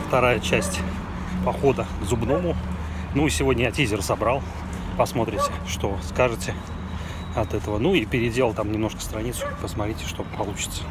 вторая часть похода к зубному. Ну и сегодня я тизер собрал. Посмотрите, что скажете от этого. Ну и переделал там немножко страницу. Посмотрите, что получится.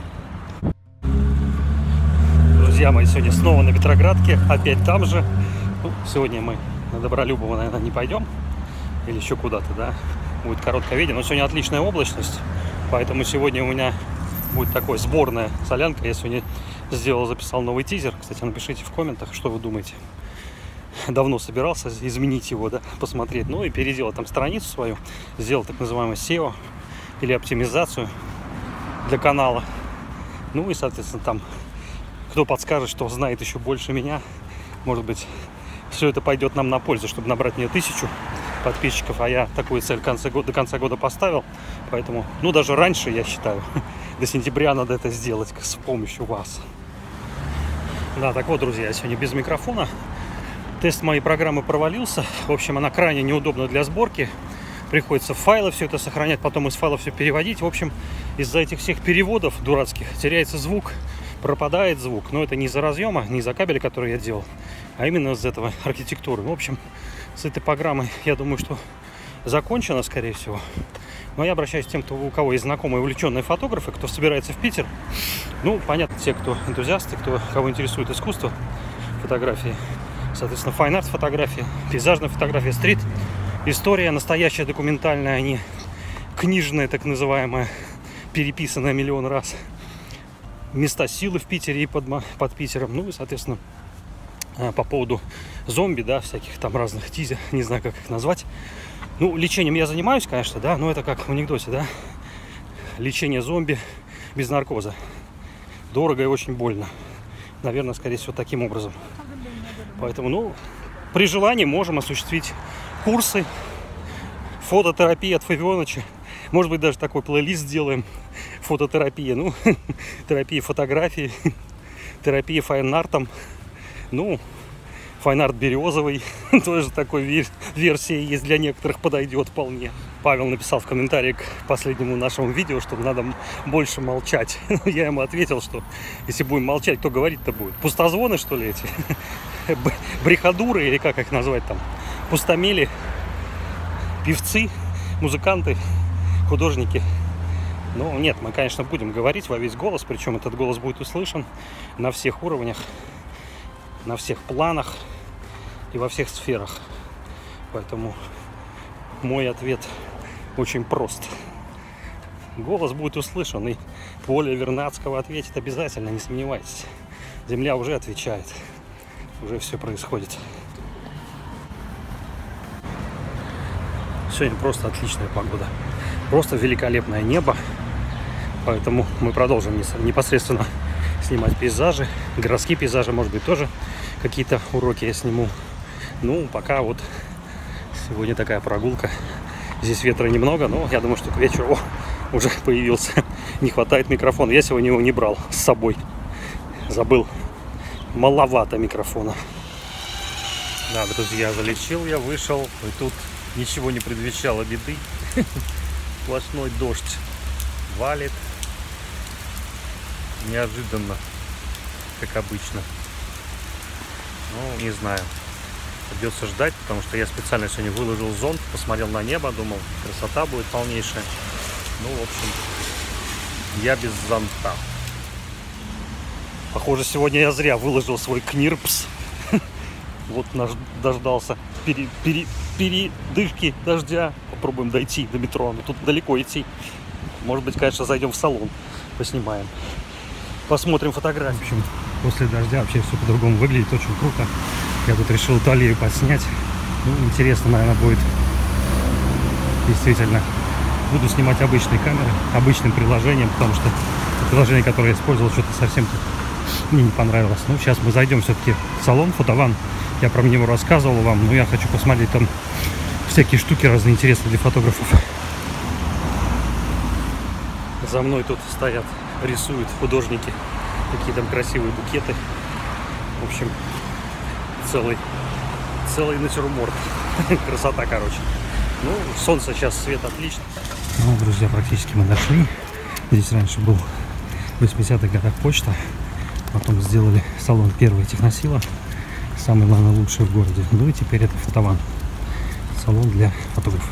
Друзья мои, сегодня снова на Петроградке. Опять там же. Ну, сегодня мы на Добролюбово, наверное, не пойдем. Или еще куда-то, да. Будет короткое видео. Но сегодня отличная облачность. Поэтому сегодня у меня будет такой сборная солянка. Я сегодня записал новый тизер. Кстати, напишите в комментах, что вы думаете. Давно собирался изменить его, да, посмотреть. Ну и переделал там страницу свою. Сделал так называемое SEO или оптимизацию для канала. Ну и, соответственно, там кто подскажет, что знает еще больше меня. Может быть, все это пойдет нам на пользу, чтобы набрать мне 1000 подписчиков. А я такую цель до конца года поставил. Поэтому, ну, даже раньше, я считаю, до сентября надо это сделать с помощью вас. Да, так вот, друзья, я сегодня без микрофона. Тест моей программы провалился. В общем, она крайне неудобна для сборки. Приходится в файлы все это сохранять, потом из файлов все переводить. В общем, из-за этих всех переводов дурацких теряется звук, пропадает звук. Но это не из-за разъема, не из-за кабеля, который я делал, а именно из-за этого архитектуры. В общем, с этой программой, я думаю, что закончено, скорее всего. Но я обращаюсь к тем, у кого есть знакомые увлеченные фотографы, кто собирается в Питер. Ну, понятно, те, кто энтузиасты, кого интересует искусство фотографии. Соответственно, файн-арт фотография, пейзажная фотография, стрит, история настоящая, документальная, а не книжная, так называемая, переписанная миллион раз. Места силы в Питере и под Питером. Ну и, соответственно, по поводу зомби, да, всяких там разных тизер, не знаю, как их назвать. Ну, лечением я занимаюсь, конечно, да, но это как в анекдоте, да. Лечение зомби без наркоза. Дорого и очень больно. Наверное, скорее всего, таким образом. Поэтому, ну, при желании можем осуществить курсы фототерапии от Фавионыча. Может быть, даже такой плейлист сделаем. Фототерапия, ну, терапия фотографии, терапия файн-артом. Ну, файн-арт березовый, тоже такой версии есть, для некоторых подойдет вполне. Павел написал в комментарии к последнему нашему видео, что надо больше молчать. Я ему ответил, что если будем молчать, кто говорить-то будет? Пустозвоны, что ли, эти? Бреходуры, или как их назвать там? Пустомели, певцы, музыканты, художники. Ну, нет, мы, конечно, будем говорить во весь голос, причем этот голос будет услышан на всех уровнях, на всех планах и во всех сферах. Поэтому мой ответ очень прост. Голос будет услышан, и Поля Вернадского ответит обязательно, не сомневайтесь. Земля уже отвечает. Уже все происходит. Сегодня просто отличная погода. Просто великолепное небо. Поэтому мы продолжим непосредственно снимать пейзажи. Городские пейзажи, может быть, тоже какие-то уроки я сниму. Ну, пока вот сегодня такая прогулка. Здесь ветра немного, но я думаю, что к вечеру уже появился. Не хватает микрофона. Я сегодня его не брал с собой. Забыл. Маловато микрофона. Да, друзья, залечил я, вышел. И тут ничего не предвещало беды. Сплошной дождь валит. Неожиданно, как обычно. Ну, не знаю. Придется ждать, потому что я специально сегодня выложил зонт, посмотрел на небо, думал, красота будет полнейшая. Ну, в общем, я без зонта. Похоже, сегодня я зря выложил свой книрпс. Вот дождался передышки дождя. Попробуем дойти до метро, но тут далеко идти. Может быть, конечно, зайдем в салон, поснимаем. Посмотрим фотографии. В общем, после дождя вообще все по-другому выглядит, очень круто. Я тут решил эту аллею подснять. Ну, интересно, наверное, будет. Действительно. Буду снимать обычной камерой, обычным приложением, потому что приложение, которое я использовал, что-то совсем мне не понравилось. Ну, сейчас мы зайдем все-таки в салон Фотован. Я про него рассказывал вам, но я хочу посмотреть там всякие штуки разные интересные для фотографов. За мной тут стоят, рисуют художники. Какие там красивые букеты. В общем, целый натюрморт. Красота, короче. Ну, солнце сейчас, свет отлично. Ну, друзья, практически мы дошли. Здесь раньше был в 80-х годах почта. Потом сделали салон первого техносила. самый, наверное, лучший в городе. Ну и теперь это Фотован, салон для фотографов.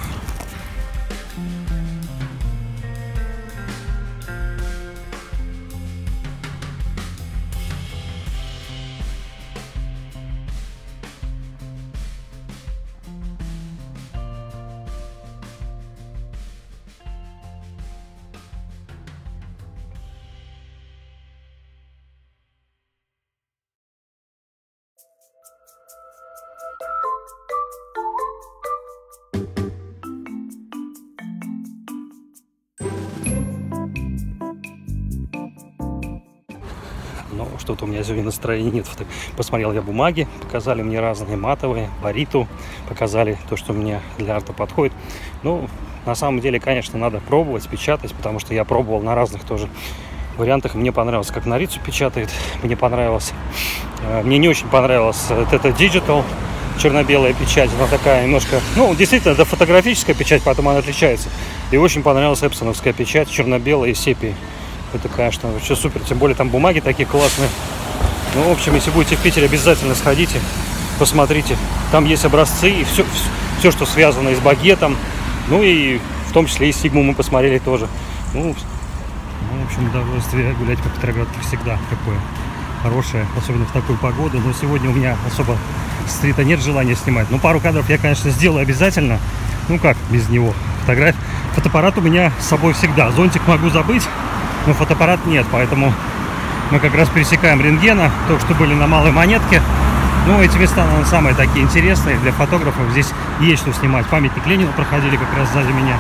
Но что-то у меня сегодня настроения нет. Посмотрел я бумаги, показали мне разные матовые, бариту, показали то, что мне для арта подходит. Ну, на самом деле, конечно, надо пробовать, печатать, потому что я пробовал на разных тоже вариантах. Мне понравилось, как Нарицу печатает, мне понравилось. Мне не очень понравилось вот это Digital, черно-белая печать, она такая немножко, ну, действительно, это фотографическая печать, поэтому она отличается. И очень понравилась эпсоновская печать, черно-белая и сепии. Это, конечно, вообще супер. Тем более там бумаги такие классные. Ну, в общем, если будете в Питере, обязательно сходите, посмотрите. Там есть образцы и все, что связано и с багетом. Ну и в том числе и Сигму мы посмотрели тоже. Ну, в общем, удовольствие гулять по Петроградке всегда такое хорошее, особенно в такую погоду. Но сегодня у меня особо стрита нет желания снимать. Ну, пару кадров я, конечно, сделаю обязательно. Ну, как без него? Фотоаппарат у меня с собой всегда. Зонтик могу забыть, но фотоаппарат нет, поэтому мы как раз пересекаем Рентгена, только что были на Малой Монетке. Ну, эти места, наверное, самые такие интересные для фотографов. Здесь есть что снимать. Памятник Ленину проходили как раз сзади меня.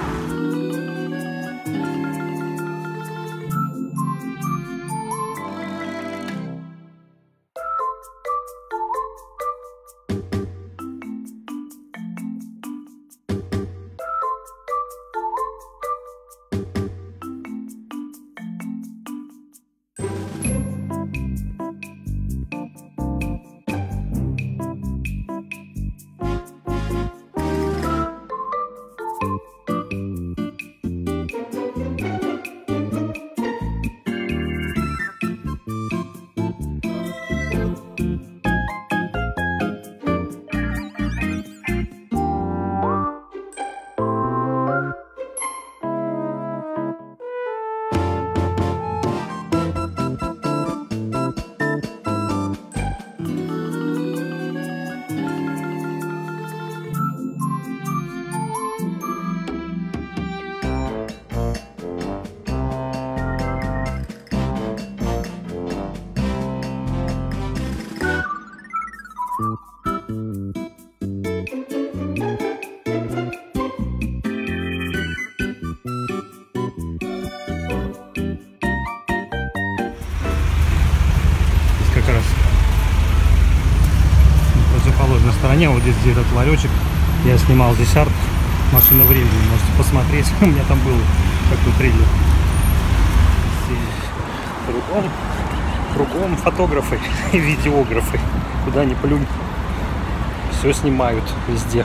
Как раз на противоположной стороне, вот здесь где этот ларечек, я снимал здесь арт «Машина времени», можете посмотреть, у меня там был такой трейлер. Кругом фотографы и видеографы, куда ни плюнь, все снимают везде.